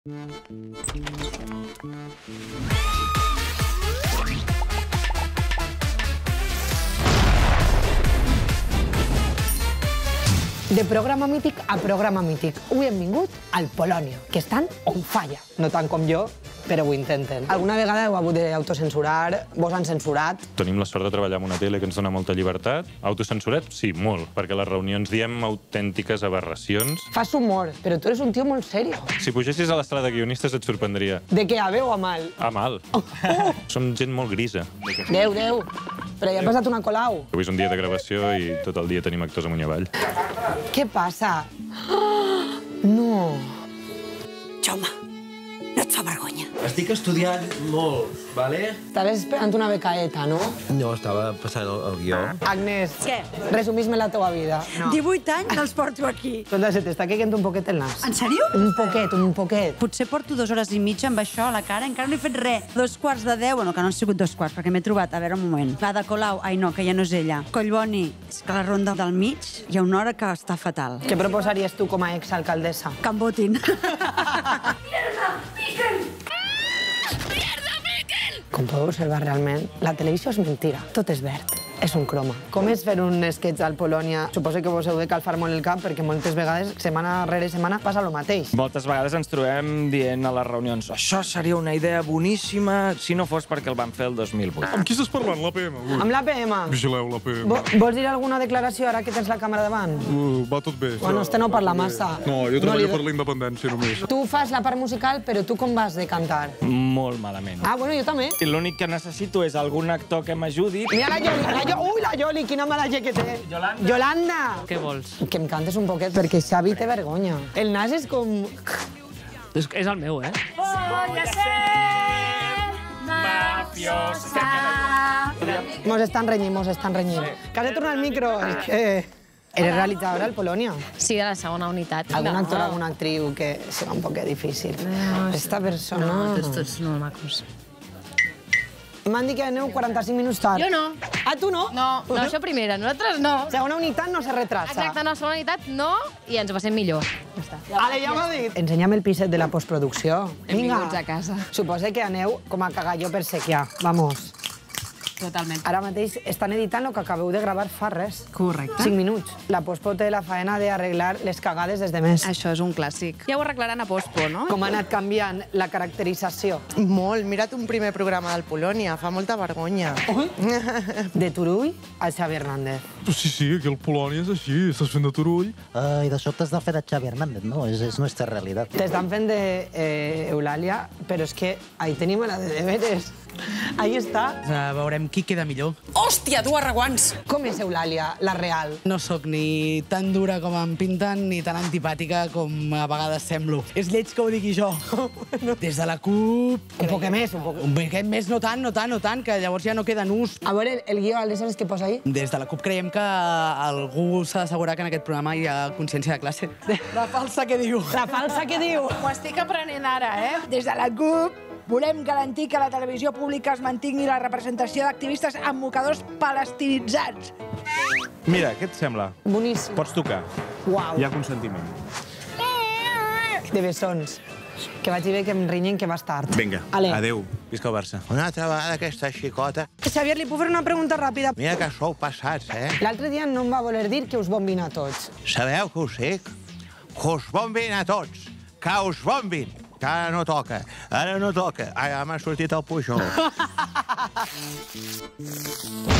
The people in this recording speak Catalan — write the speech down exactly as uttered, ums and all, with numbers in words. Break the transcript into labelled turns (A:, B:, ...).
A: De programa mític a programa mític. Avui hem vingut al Polònia, que estan on falla. No tant com jo, però ho intenten. Alguna vegada heu hagut d'autocensurar, vos han censurat?
B: Tenim la sort de treballar en una tele que ens dona molta llibertat. Autocensurat? Sí, molt, perquè a les reunions diem autèntiques aberracions.
A: Fas humor, però tu eres un tio molt serio.
B: Si pugessis a l'estrada de guionistes et sorprendria.
A: De què, a bé o a mal?
B: A mal.
A: Oh.
B: Som gent molt grisa.
A: Déu, Déu. Però ja ha passat una colau.
B: Avui és un dia de gravació i tot el dia tenim actors amunt i avall.
A: Què passa? No.
C: Jaume, no et fa vergonya?
D: Estic estudiant molt, vale?
A: Estaves esperant una becaeta, no?
D: No, estava passant el, el guió.
A: Agnès,
C: Què?
A: resumís-me la teva vida. No.
C: divuit anys els porto aquí.
A: Escolta, se t'està caient un poquet el nas.
C: En sèrio?
A: Un poquet, un poquet.
E: Potser porto dues hores i mitja amb això a la cara, encara no he fet res. Dos quarts de deu, bueno, que no han sigut dos quarts, perquè m'he trobat, a veure, un moment. La de Colau, ai no, que ja no és ella. Collboni, és que la ronda del mig hi ha una hora que està fatal.
A: Què proposaries tu com a exalcaldessa?
E: Que em votin.
A: Com podeu observar realment, la televisió és mentira. Tot és verd. És un croma. Com és fer un sketch al Polònia? Suposo que vos heu de calfar molt el cap perquè moltes vegades, setmana rere setmana, passa el mateix.
F: Moltes vegades ens trobem dient a les reunions això seria una idea boníssima si no fos perquè el van fer el dos mil vuit.
G: Amb qui estàs parlant, l'A P M? Ui.
A: Amb l'A P M?
G: Vigileu l'A P M.
A: Vo vols dir alguna declaració ara que tens la càmera davant?
G: Uh, va tot bé.
A: Bueno, este no parla massa.
G: No, jo treballo per la independència només.
A: Tu fas la part musical, però tu com vas de cantar?
F: Molt malament.
A: Ah, bueno, jo també.
F: I l'únic que necessito és algun actor que m'ajudi.
A: Mira la Yoli, la Yoli, ui, la Yoli, quina mala gent que té.
F: Yolanda.
A: Yolanda.
H: Què vols?
A: Que em cantes un poquet, perquè Xavi té vergonya. El nas és com...
H: És, és el meu, eh?
E: Voy a ser mafiosa.
A: Mos estan renyint, mos estan renyint. Que has de tornar al micro. És que... Eres realitzadora al Polònia.
H: Sí, de la segona unitat.
A: Algun
H: No.
A: actor, alguna actriu que serà un poquet difícil. Esta persona...
H: No, tots, tots molt macos.
A: M'han dit que aneu quaranta-cinc minuts tard.
H: Jo no.
A: Ah, tu no?
H: No, no, això primera, nosaltres no.
A: Segona unitat no se retrasa.
H: Exacte, no, segona unitat no, i ens ho passem millor. Ja està.
A: Ale, ja m'ho ha dit. Ensenya'm el piset de la postproducció.
H: Benvinguts a casa.
A: Suposa que aneu com a cagalló per sequiar. Vamos.
H: Totalment.
A: Ara mateix estan editant el que acabeu de gravar fa res.
H: Correcte.
A: Cinc minuts. La postpo té la faena d'arreglar les cagades des de més.
I: Això és un clàssic. Ja ho arreglaran a Postpo, no?
A: Com ha anat canviant la caracterització?
I: Molt. Mira't un primer programa del Polònia. Fa molta vergonya.
A: De Turull a Xavi Hernández.
G: Sí, sí, aquí al Polònia és així. Estàs fent de Turull.
J: Uh, I de sobte has de fer de Xavi Hernández, no? És, és nuestra realitat.
A: T'estan fent d'Eulàlia, eh, però és que ahí tenim la de deberes. Ahí està.
K: Uh, veurem qui queda millor.
C: Hòstia, tu arreguants!
A: Com és Eulàlia, la real?
K: No sóc ni tan dura com em pinten ni tan antipàtica com a vegades semblo. És lleig que ho digui jo. Des de la CUP...
A: Un poc més, un poc...
K: Un poquet més, no tant, no tant, no tant, que llavors ja no queda nus.
A: A veure, el, el guió, aleshores, què posa ahí?
K: Des de la CUP creiem que algú s'ha d'assegurar que en aquest programa hi ha consciència de classe. La falsa que diu.
A: La falsa que diu.
L: Ho estic aprenent ara, eh? Des de la CUP volem garantir que la televisió pública es mantingui la representació d'activistes amb mocadors palestinitzats.
F: Mira, què et sembla?
A: Boníssim.
F: Pots tocar.
A: Uau.
F: Hi ha consentiment.
A: De bessons. Que vagi bé, que em rinyin, que vas tard.
D: Vinga,
A: Ale.
D: adéu. Visca el Barça. Una altra vegada aquesta xicota.
A: Xavier, li puc fer una pregunta ràpida?
D: Mira que sou passats, eh?
A: L'altre dia no em va voler dir que us bombin a tots.
D: Sabeu que us dic? Que us bombin a tots. Que us bombin. Que ara no toca. Ara no toca. Ara m'ha sortit el Pujol.